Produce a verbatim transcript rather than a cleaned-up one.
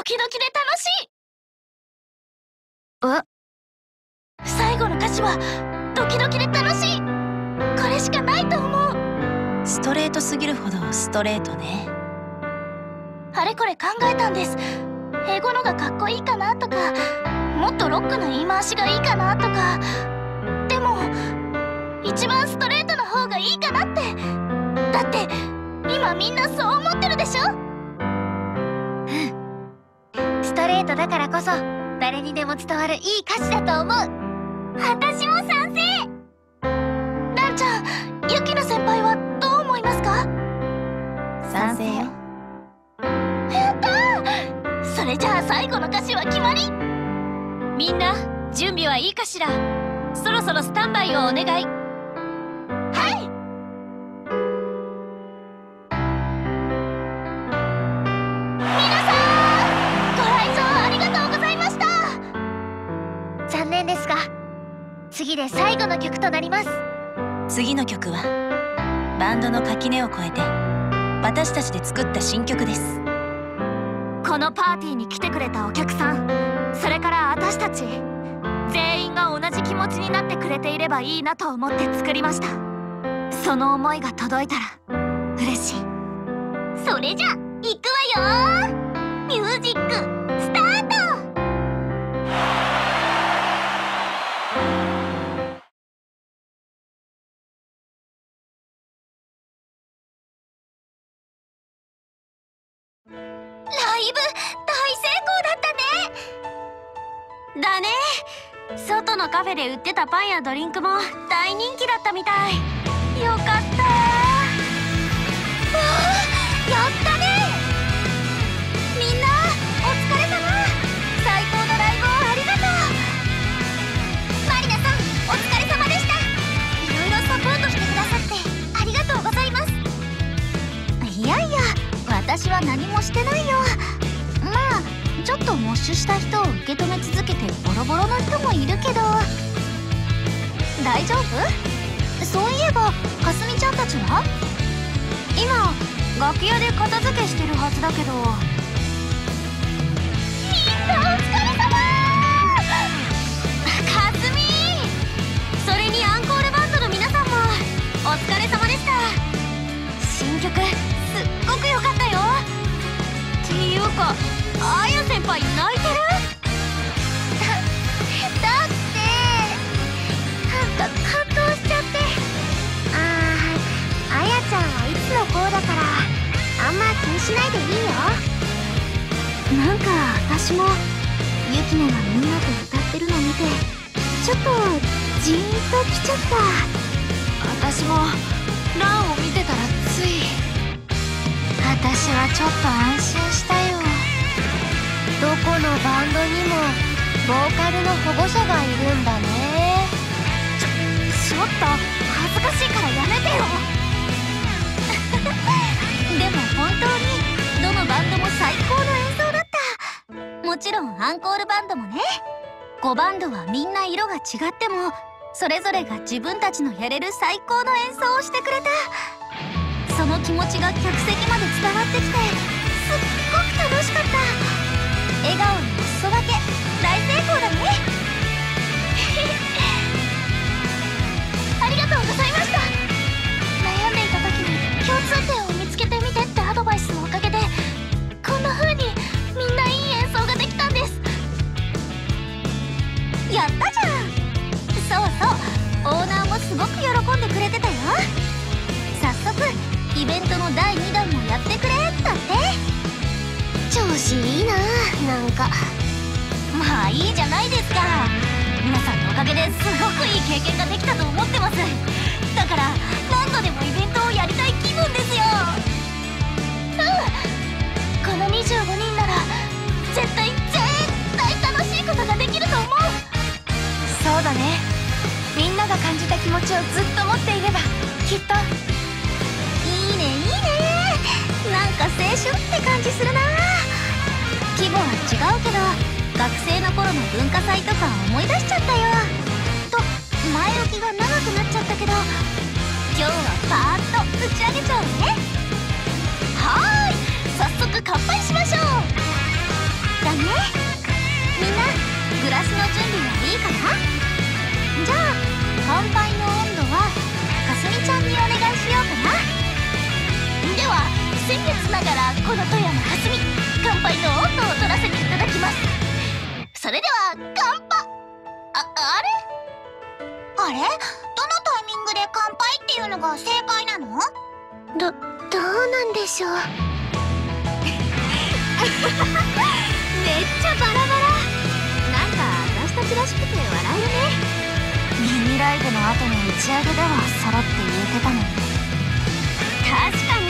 キドキで楽しい。 え？ 最後の歌詞はドキドキで楽しい。これしかないと思う。 ストレートすぎるほどストレートね。 あれこれ考えたんです。英語のがかっこいいかなとか、もっとロックな言い回しがいいかなとか。でも一番ストレートな方がいいかなって。だって今みんなそう思ってるでしょ。 うん、ストレートだからこそ誰にでも伝わるいい歌詞だと思う。 私も賛成。ランちゃん、ユキナ先輩はどう思いますか？ 賛成よ。 やったー。それじゃあ最後の歌詞は決まり。 みんな準備はいいかしら。そろそろスタンバイをお願い。 はい。皆さんご来場ありがとうございました。 残念ですが次で最後の曲となります。次の曲はバンドの垣根を越えて私たちで作った新曲です。 このパーティーに来てくれたお客さん、それから私たち全員が同じ気持ちになってくれていればいいなと思って作りました。その思いが届いたら嬉しい。 それじゃ行くわよ。ミュージックスタート。ライブ大成功だったね。 だね。外のカフェで売ってたパンやドリンクも大人気だったみたい。よかった。わあ、やったね。みんなお疲れ様。最高のライブをありがとう。マリナさんお疲れ様でした。いろいろサポートしてくださってありがとうございます。いやいや、私は何もしてないよ。まあちょっとモッシュした人を受け止め続けてボロボロの人もいるけど。大丈夫？そういえばかすみちゃんたちは？今楽屋で片付けしてるはずだけど。みんなお疲れ様。かすみ、それにアンコールバンドの皆さんもお疲れ様でした。新曲すっごく良かったよ。 っていうかあや先輩泣いてる？ だってなんか感動しちゃって。あー、あやちゃんはいつもこうだからあんま気にしないでいいよ。なんか私もユキナがみんなと歌ってるの見てちょっとジーンときちゃった。 私もランを見てたらつい。 私はちょっと安心したよ。どこのバンドにもボーカルの保護者がいるんだね。ちょ、ちょっと恥ずかしいからやめてよ。でも本当にどのバンドも最高の演奏だった。もちろんアンコールバンドもね。ごバンドはみんな色が違ってもそれぞれが自分たちのやれる最高の演奏をしてくれた。その気持ちが客席まで伝わってきてすっごく楽しかった。笑顔にお裾分け大成功だね。ありがとうございました。悩んでいた時に共通点を見つけてみてってアドバイスのおかげでこんな風にみんないい演奏ができたんです。やったじゃん。そうそう、オーナーもすごく喜んでくれてたよ。早速イベントのだいにだんもやってくれだって。調子いいな。なんかまあいいじゃないですか。皆さんのおかげですごくいい経験ができたと思ってます。だから何度でもイベントをやりたい気分ですよ。うん、このにじゅうごにんなら絶対絶対楽しいことができると思う。 そうだね。みんなが感じた気持ちをずっと持っていればきっと。 いいねいいね。なんか青春って感じするな。規模は違うけど学生の頃の文化祭とか思い出しちゃったよ。と前置きが長くなっちゃったけど今日はパーッと打ち上げちゃうね。はーい、早速乾杯しましょう。 ラスの準備はいいかな。じゃあ乾杯の温度はかすみちゃんにお願いしようかな。では先月ながらこの富山かすみ乾杯の温度を取らせていただきます。それでは乾杯。あ、あれあれ、どのタイミングで乾杯っていうのが正解なの？ど、どうなんでしょう。めっちゃバラバラ。なんか私たちらしくて笑えるね。 ミニライブの後の打ち上げでは揃って言えてたのに。 確かに